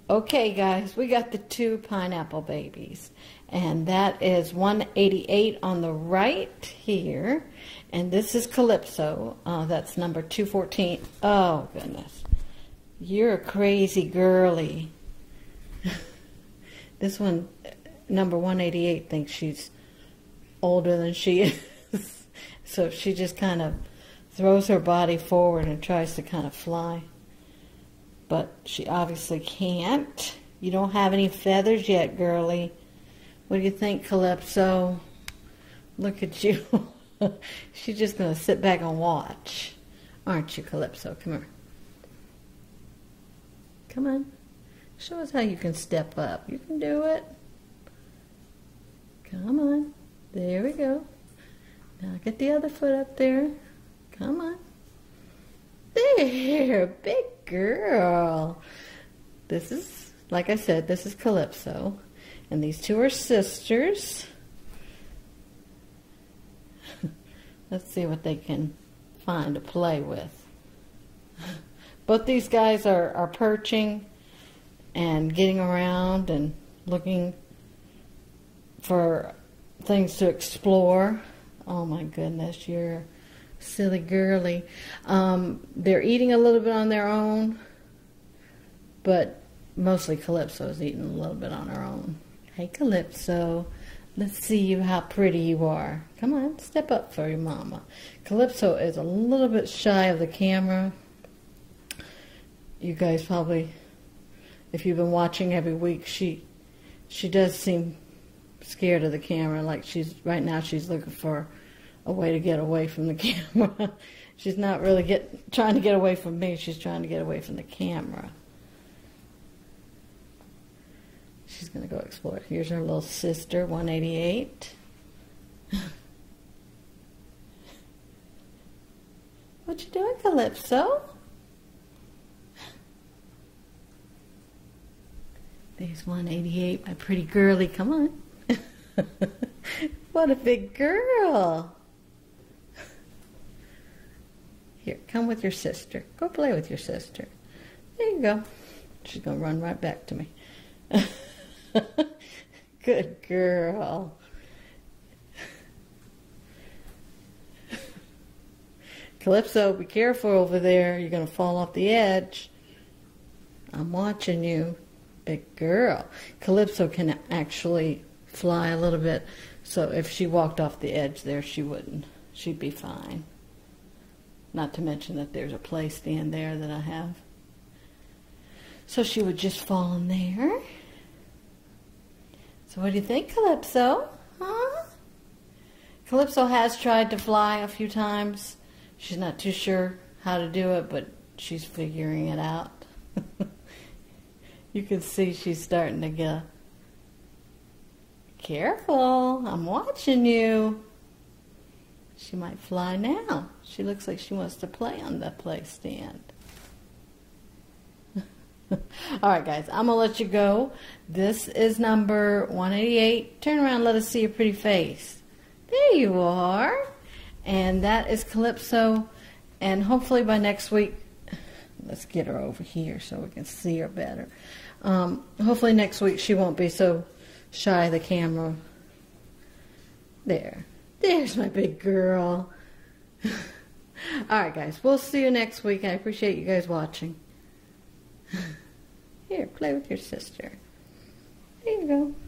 Okay, guys, we got the 2 pineapple babies, and that is 188 on the right here, and this is Calypso. That's number 214. Oh, goodness. You're a crazy girly. This one, number 188, thinks she's older than she is. So she just kind of throws her body forward and tries to kind of fly. But she obviously can't. You don't have any feathers yet, girly. What do you think, Calypso? Look at you. She's just going to sit back and watch. Aren't you, Calypso? Come here. Come on. Show us how you can step up. You can do it. Come on. There we go. Now get the other foot up there. Come on. There, big girl. This is, like I said, this is Calypso. And these 2 are sisters. Let's see what they can find to play with. Both these guys are perching and getting around and looking for things to explore. Oh my goodness, you're silly girly. They're eating a little bit on their own, but mostly Calypso's eating a little bit on her own. Hey, Calypso, let's see you how pretty you are. Come on, step up for your mama. Calypso is a little bit shy of the camera. You guys probably, if you've been watching every week, she does seem scared of the camera. Like right now she's looking for a way to get away from the camera. She's not really trying to get away from me. She's trying to get away from the camera. She's going to go explore. Here's her little sister, 188. What you doing, Calypso? There's 188, my pretty girly. Come on. What a big girl. Here, come with your sister. Go play with your sister. There you go. She's going to run right back to me. Good girl. Calypso, be careful over there. You're going to fall off the edge. I'm watching you. Big girl. Calypso can actually fly a little bit, so if she walked off the edge there, she wouldn't. She'd be fine. Not to mention that there's a play stand there that I have. So she would just fall in there. So what do you think, Calypso? Huh? Calypso has tried to fly a few times. She's not too sure how to do it, but she's figuring it out. You can see she's starting to get. Careful, I'm watching you. She might fly now. She looks like she wants to play on the play stand. Alright guys, I'm going to let you go. This is number 188. Turn around and let us see your pretty face. There you are. And that is Calypso. And hopefully by next week, let's get her over here so we can see her better. Hopefully next week she won't be so shy of the camera. There. There's my big girl. Alright guys, we'll see you next week. I appreciate you guys watching. Here, play with your sister. There you go.